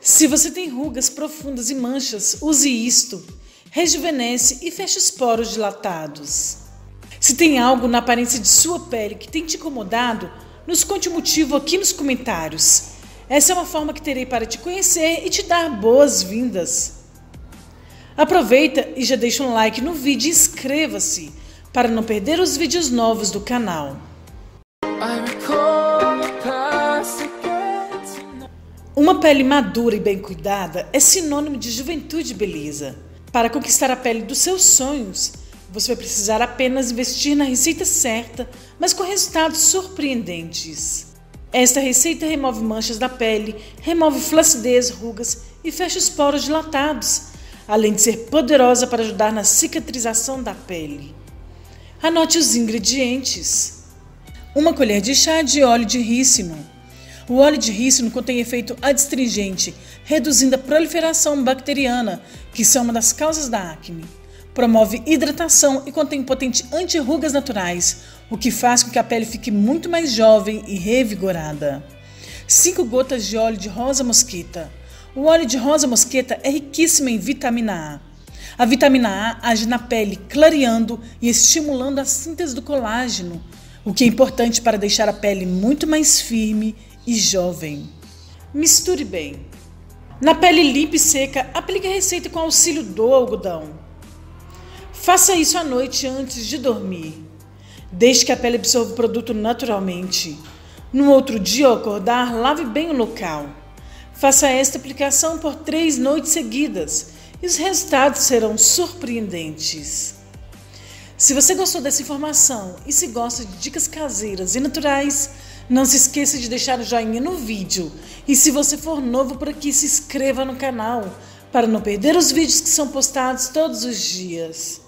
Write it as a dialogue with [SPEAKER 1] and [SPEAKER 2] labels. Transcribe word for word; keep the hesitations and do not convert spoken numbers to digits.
[SPEAKER 1] Se você tem rugas profundas e manchas, use isto. Rejuvenesce e fecha os poros dilatados. Se tem algo na aparência de sua pele que tem te incomodado, nos conte o motivo aqui nos comentários. Essa é uma forma que terei para te conhecer e te dar boas-vindas. Aproveita e já deixa um like no vídeo e inscreva-se para não perder os vídeos novos do canal. Uma pele madura e bem cuidada é sinônimo de juventude e beleza. Para conquistar a pele dos seus sonhos, você vai precisar apenas investir na receita certa, mas com resultados surpreendentes. Esta receita remove manchas da pele, remove flacidez, rugas e fecha os poros dilatados, além de ser poderosa para ajudar na cicatrização da pele. Anote os ingredientes. Uma colher de chá de óleo de rícino. O óleo de rícino contém efeito adstringente, reduzindo a proliferação bacteriana, que são uma das causas da acne. Promove hidratação e contém potente anti-rugas naturais, o que faz com que a pele fique muito mais jovem e revigorada. cinco gotas de óleo de rosa mosqueta. O óleo de rosa mosqueta é riquíssimo em vitamina A. A vitamina A age na pele, clareando e estimulando a síntese do colágeno, o que é importante para deixar a pele muito mais firme e jovem. Misture bem. Na pele limpa e seca, aplique a receita com auxílio do algodão. Faça isso à noite antes de dormir. Deixe que a pele absorva o produto naturalmente. No outro dia, ao acordar, lave bem o local. Faça esta aplicação por três noites seguidas e os resultados serão surpreendentes. Se você gostou dessa informação e se gosta de dicas caseiras e naturais, não se esqueça de deixar o joinha no vídeo. E se você for novo por aqui, se inscreva no canal para não perder os vídeos que são postados todos os dias.